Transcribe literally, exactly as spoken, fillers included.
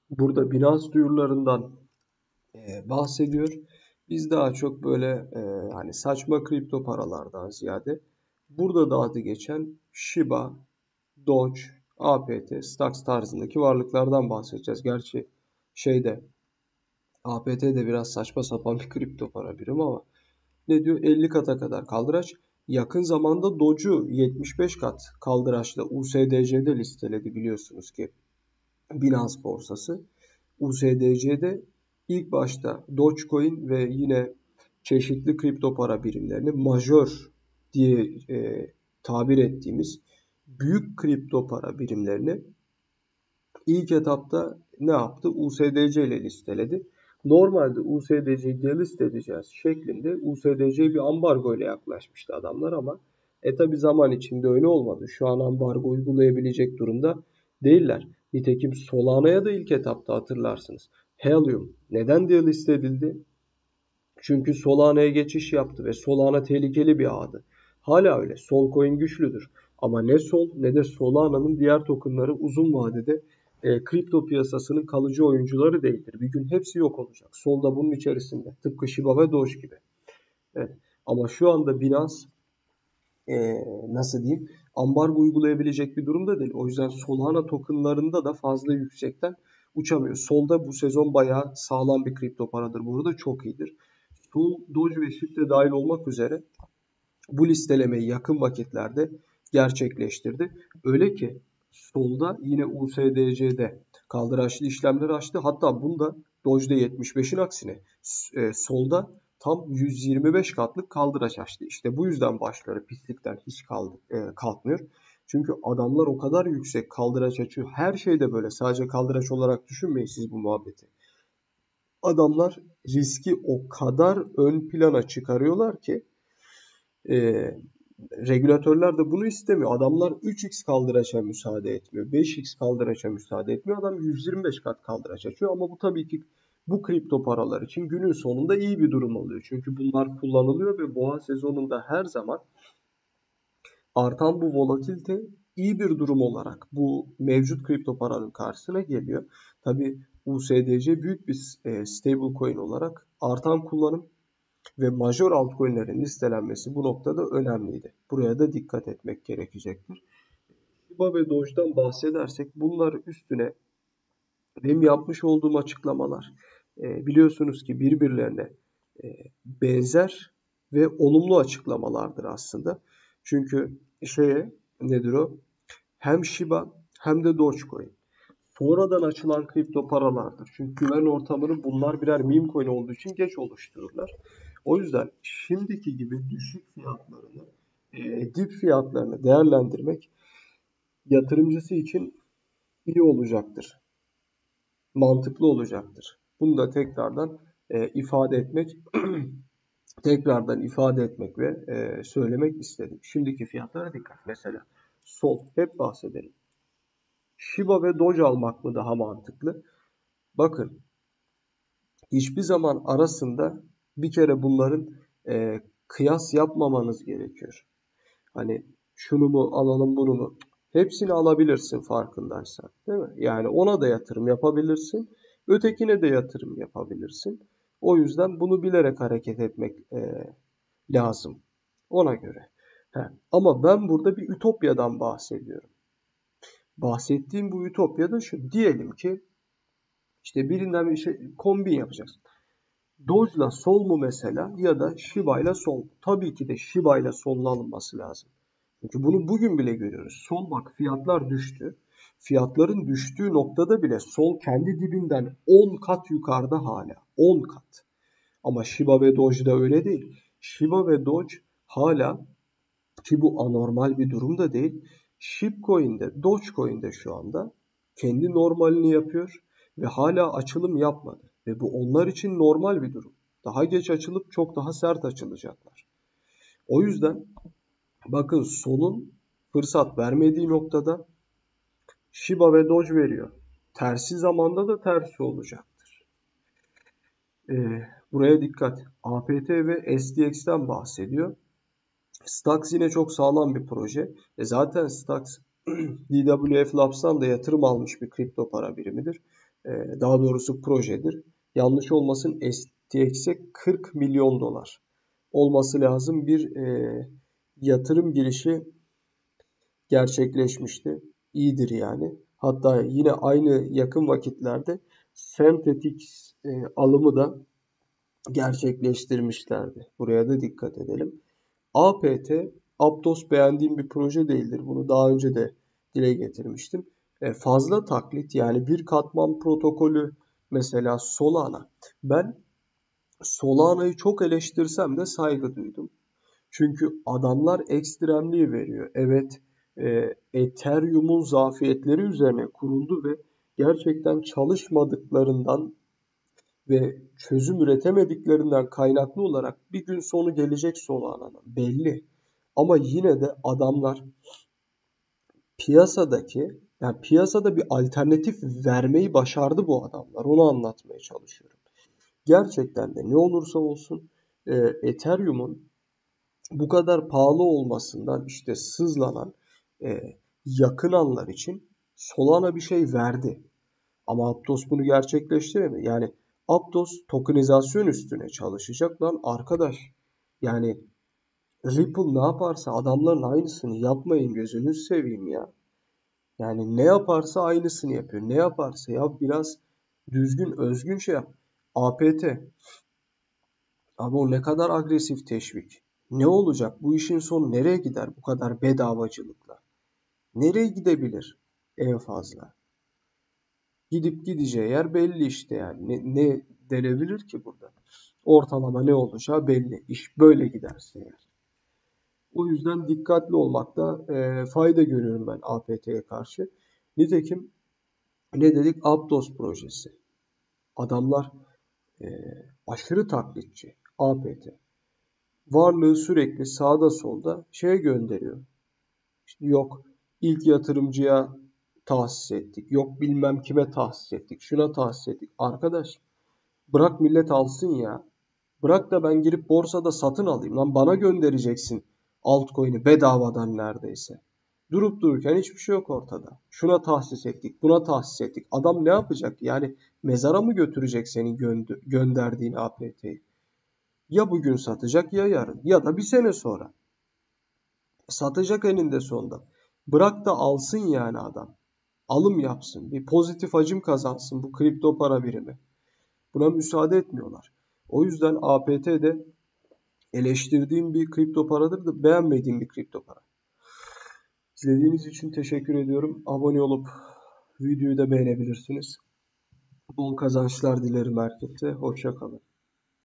Burada Binance duyurularından e, bahsediyor. Biz daha çok böyle e, hani saçma kripto paralardan ziyade burada da adı geçen Shiba, Doge, A P T, Stacks tarzındaki varlıklardan bahsedeceğiz. Gerçi şeyde A P T de biraz saçma sapan bir kripto para birimi ama ne diyor? elli kata kadar kaldıraç. Yakın zamanda Doge'u yetmiş beş kat kaldıraçla U S D C'de listeledi biliyorsunuz ki Binance borsası. U S D C'de ilk başta Dogecoin ve yine çeşitli kripto para birimlerini majör diye e, tabir ettiğimiz büyük kripto para birimlerini ilk etapta ne yaptı? U S D C ile listeledi. Normalde U S D C'yi delist edeceğiz şeklinde U S D C'ye bir ambargo ile yaklaşmıştı adamlar ama e tabi zaman içinde öyle olmadı. Şu an ambargo uygulayabilecek durumda değiller. Nitekim Solana'ya da ilk etapta hatırlarsınız. Helium neden delist edildi? Çünkü Solana'ya geçiş yaptı ve Solana tehlikeli bir ağdı. Hala öyle. Solcoin güçlüdür. Ama ne Sol ne de Solana'nın diğer tokenları uzun vadede e, kripto piyasasının kalıcı oyuncuları değildir. Bir gün hepsi yok olacak. Sol da bunun içerisinde. Tıpkı Shiba ve Doge gibi. Evet. Ama şu anda Binance e, nasıl diyeyim ambargo uygulayabilecek bir durumda değil. O yüzden Solana tokenlarında da fazla yüksekten uçamıyor. Solda bu sezon bayağı sağlam bir kripto paradır. Burada çok iyidir. Sol, Doge ve Shift de dahil olmak üzere bu listelemeyi yakın vakitlerde gerçekleştirdi. Öyle ki Sol'da yine U S D C'de kaldıraçlı işlemleri açtı. Hatta bunda Doge'de yetmiş beşin aksine e, Sol'da tam yüz yirmi beş katlık kaldıraç açtı. İşte bu yüzden başları pislikten hiç kaldı, e, kalkmıyor. Çünkü adamlar o kadar yüksek kaldıraç açıyor. Her şeyde böyle. Sadece kaldıraç olarak düşünmeyin siz bu muhabbeti. Adamlar riski o kadar ön plana çıkarıyorlar ki e, regülatörler de bunu istemiyor. Adamlar üç x kaldıraça müsaade etmiyor. beş x kaldıraça müsaade etmiyor. Adam yüz yirmi beş kat kaldıraç açıyor ama bu tabii ki bu kripto paralar için günün sonunda iyi bir durum oluyor. Çünkü bunlar kullanılıyor ve boğa sezonunda her zaman artan bu volatilite iyi bir durum olarak bu mevcut kripto paranın karşısına geliyor. Tabii U S D C büyük bir e, stable coin olarak artan kullanım ve majör altcoin'lerin listelenmesi bu noktada önemliydi. Buraya da dikkat etmek gerekecektir. Shiba ve Doge'dan bahsedersek bunlar üstüne benim yapmış olduğum açıklamalar e, biliyorsunuz ki birbirlerine e, benzer ve olumlu açıklamalardır aslında. Çünkü şeye nedir o? Hem Shiba hem de Dogecoin sonradan açılan kripto paralardır. Çünkü güven ortamını bunlar birer meme coin olduğu için geç oluştururlar. O yüzden şimdiki gibi düşük fiyatlarını, e, dip fiyatlarını değerlendirmek yatırımcısı için iyi olacaktır. Mantıklı olacaktır. Bunu da tekrardan e, ifade etmek tekrardan ifade etmek ve e, söylemek istedim. Şimdiki fiyatlara dikkat. Mesela Sol hep bahsedelim. Shiba ve Doge almak mı daha mantıklı? Bakın hiçbir zaman arasında bir kere bunların e, kıyas yapmamanız gerekiyor. Hani şunu mu alalım bunu mu? Hepsini alabilirsin farkındaysan. Değil mi? Yani ona da yatırım yapabilirsin. Ötekine de yatırım yapabilirsin. O yüzden bunu bilerek hareket etmek e, lazım. Ona göre. He. Ama ben burada bir ütopyadan bahsediyorum. Bahsettiğim bu ütopyada şu. Diyelim ki işte birinden bir şey kombin yapacaksın. Doge'la Sol mu mesela ya da Shiba ile Sol mu? Tabii ki de Shiba ile Sol'un alınması lazım. Çünkü bunu bugün bile görüyoruz. Sol bak fiyatlar düştü. Fiyatların düştüğü noktada bile Sol kendi dibinden on kat yukarıda hala. on kat. Ama Shiba ve Doge'da öyle değil. Shiba ve Doge hala ki bu anormal bir durum da değil. Shibcoin'de, Dogecoin'de şu anda kendi normalini yapıyor ve hala açılım yapmadı. Ve bu onlar için normal bir durum. Daha geç açılıp çok daha sert açılacaklar. O yüzden bakın Sol'un fırsat vermediği noktada Shiba ve Doge veriyor. Tersi zamanda da tersi olacaktır. Ee, buraya dikkat. A P T ve S D X'ten bahsediyor. Stacks yine çok sağlam bir proje. E zaten Stacks D W F Labs'tan da yatırım almış bir kripto para birimidir. daha doğrusu projedir. Yanlış olmasın, S T X'e kırk milyon dolar olması lazım bir e, yatırım girişi gerçekleşmişti. İyidir yani. Hatta yine aynı yakın vakitlerde Synthetix e, alımı da gerçekleştirmişlerdi. Buraya da dikkat edelim. A P T, Aptos beğendiğim bir proje değildir. Bunu daha önce de dile getirmiştim. E, fazla taklit, yani bir katman protokolü, mesela Solana. Ben Solana'yı çok eleştirsem de saygı duydum. Çünkü adamlar ekstremliği veriyor. Evet, e, Ethereum'un zafiyetleri üzerine kuruldu ve gerçekten çalışmadıklarından ve çözüm üretemediklerinden kaynaklı olarak bir gün sonu gelecek Solana'nın belli. Ama yine de adamlar piyasadaki, yani piyasada bir alternatif vermeyi başardı bu adamlar. Onu anlatmaya çalışıyorum. Gerçekten de ne olursa olsun e, Ethereum'un bu kadar pahalı olmasından işte sızlanan e, yakınanlar için Solana bir şey verdi. Ama Aptos bunu gerçekleştiremedi. Yani Aptos tokenizasyon üstüne çalışacak lan arkadaş. Yani Ripple ne yaparsa adamların aynısını yapmayın, gözünüzü seveyim ya. Yani ne yaparsa aynısını yapıyor. Ne yaparsa ya, biraz düzgün özgün şey yap. A P T. Ama o ne kadar agresif teşvik. Ne olacak? Bu işin sonu nereye gider bu kadar bedavacılıkla? Nereye gidebilir en fazla? Gidip gideceği yer belli işte yani. Ne, ne denebilir ki burada? Ortalama ne olacağı belli. İş böyle giderse eğer. O yüzden dikkatli olmakta e, fayda görüyorum ben A P T'ye karşı. Nitekim ne dedik? Aptos projesi. Adamlar e, aşırı taklitçi. A P T. Varlığı sürekli sağda solda şeye gönderiyor. İşte yok ilk yatırımcıya tahsis ettik. Yok bilmem kime tahsis ettik. Şuna tahsis ettik. Arkadaş bırak millet alsın ya. Bırak da ben girip borsada satın alayım. Lan bana göndereceksin altcoin'i bedavadan neredeyse. Durup dururken hiçbir şey yok ortada. Şuna tahsis ettik, buna tahsis ettik. Adam ne yapacak? Yani mezara mı götürecek senin gö- gönderdiğin A P T'yi? Ya bugün satacak ya yarın ya da bir sene sonra. Satacak eninde sonunda. Bırak da alsın yani adam. Alım yapsın. Bir pozitif hacim kazansın bu kripto para birimi. Buna müsaade etmiyorlar. O yüzden A P T de eleştirdiğim bir kripto paradır da beğenmediğim bir kripto para. İzlediğiniz için teşekkür ediyorum. Abone olup videoyu da beğenebilirsiniz. Bol kazançlar dilerim herkese. Hoşça kalın.